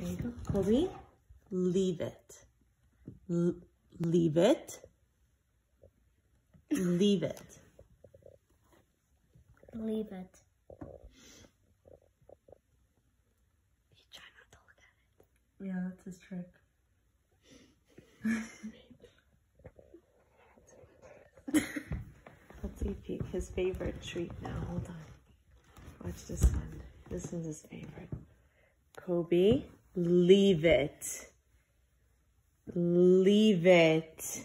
There you go. Kobe, leave it. Leave it. Leave it. Leave it. You try not to look at it. Yeah, that's his trick. Let's see his favorite treat now. Hold on. Watch this one. This one's his favorite. Kobe, leave it. Leave it.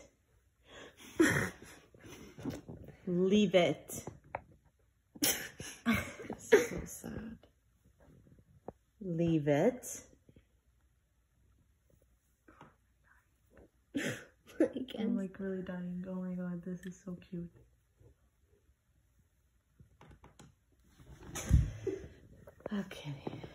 Leave it. This is so sad. Leave it. I'm like really dying. Oh my god, this is so cute. Okay.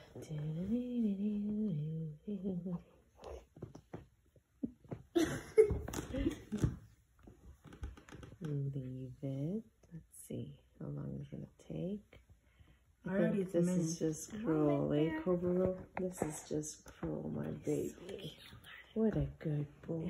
Leave it. Let's see how long it's gonna take. I think this is just cruel, eh, Cobra? This is just cruel, my baby. What a good boy.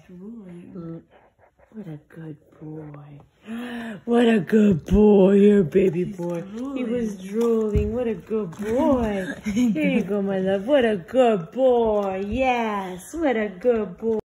What a good boy. What a good boy, your baby boy. He was drooling. What a good boy. Here you go, my love. What a good boy. Yes, what a good boy.